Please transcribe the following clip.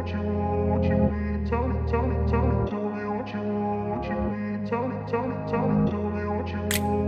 what you want, what you need. Tell me, tell me, tell me, do me what you want, what you need. Tell me, tell me, tell me, do me what you want.